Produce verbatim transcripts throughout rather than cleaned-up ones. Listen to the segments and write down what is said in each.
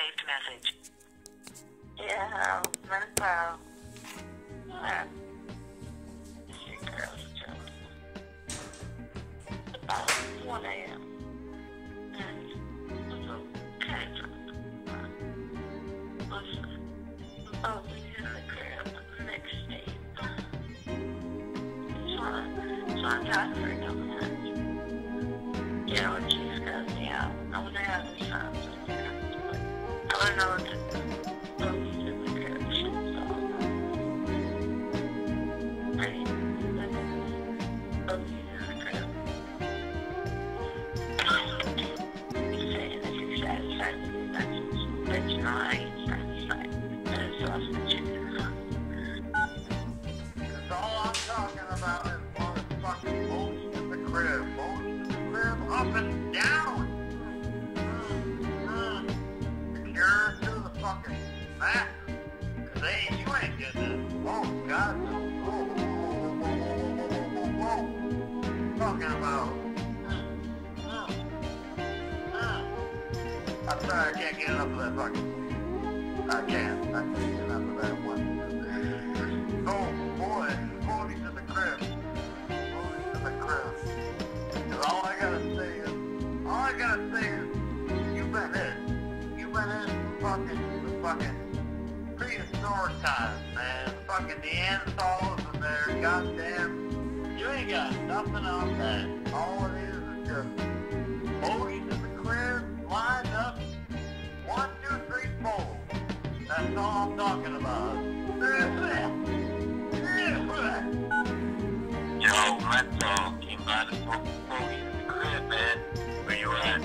saved message. Yeah, mental. Yeah. She girls too. About one A M And it's okay. Listen, I'll be in the crib next day. So, so I'm tired for a couple minutes. Yeah, when she's got me out, I was out of the sun. I don't know what to do. Up and down. Mm, mm. Secure to the fucking mat. Cause they, you ain't getting it. Oh, God. Whoa, whoa, whoa, whoa, whoa, whoa, whoa. Talking about. Mm, mm, mm. I'm sorry, I can't get enough of that fucking. I can't. I can't get enough of that one. Oh, boy. Ponies in the crib. Ponies in the crib. All I gotta say is, all I gotta say is, you've been in. You've been in fucking, the fucking prehistoric times, man. Fucking Neanderthals in there, goddamn. You ain't got nothing on that. All it is is just bogies in the crib, lined up, one, two, three, four. That's all I'm talking about. Yo, Mental came by the bogies in the crib, man. Where you at?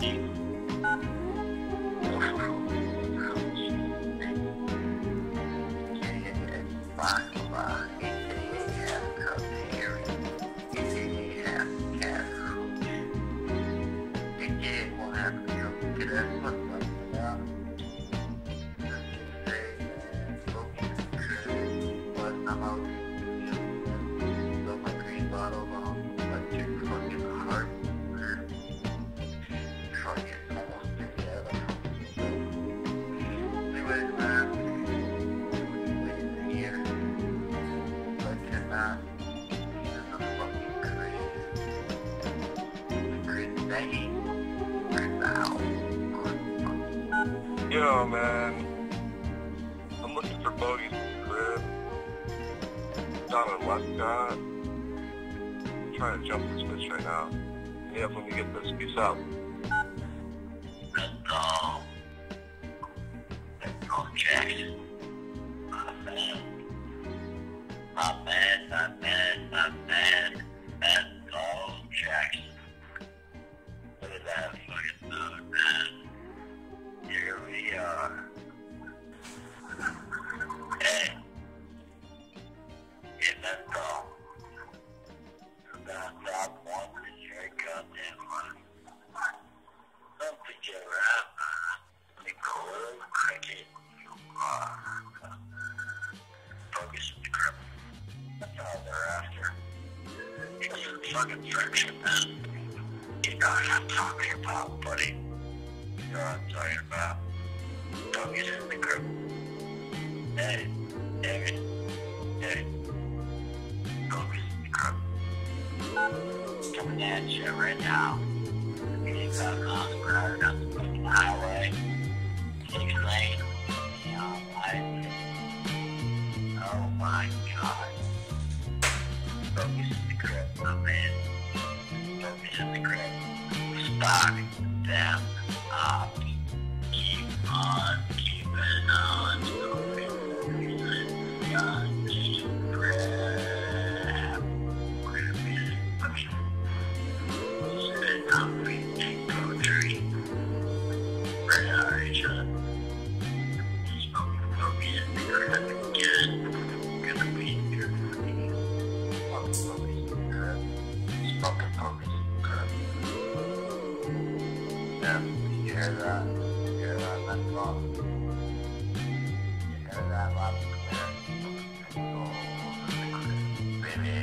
Yo, man. I'm looking for bogies in the crib. Down on Westcott. I'm trying to jump this bitch right now. Yeah, when we get this, peace out. Let's go. Let's go, Jackson. My man. My man, my man, my man. Let's go, Jackson. Look at that fucking dog, man. Here we are. Hey. Yeah, let's go. I'm gonna drop one to your goddamn money. Don't forget rap. The cold cricket you are. Focus on the grip. That's all they're after. It's some fucking friction, man. You know what I'm talking about, buddy. You know what I'm talking about. Focus on the grip. Hey, David. Hey. Focus on the grip. Coming at you right now. eighty-five miles per hour down the fucking highway. Six lane. You know, like, oh my God. Focus on the grip, my man. Focus on the grip. Stock them up. Keep on keeping on. Focus on the grip. I mean, sit down, read poetry. Right out each other. Smoking focus on the grip again. Gonna be here for me. Smoking focus on the grip. Smoking focus on the grip. Yeah, you hear that? You hear that? That's all. You hear that loud and clear? Oh, baby.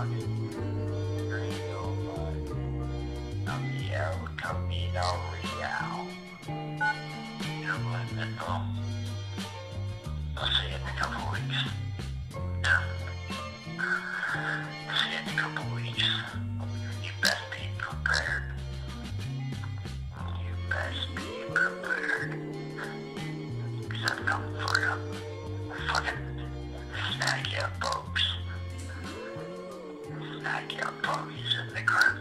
fucking Gringo, but I'm the El Camino Real. You know what, Nicole? I'll see you in a couple of weeks. Yeah. I'll see you in a couple of weeks. You best be prepared. You best be prepared. Because I'm coming for you. Fucking snag you up, folks. Snag you up, folks in the crib.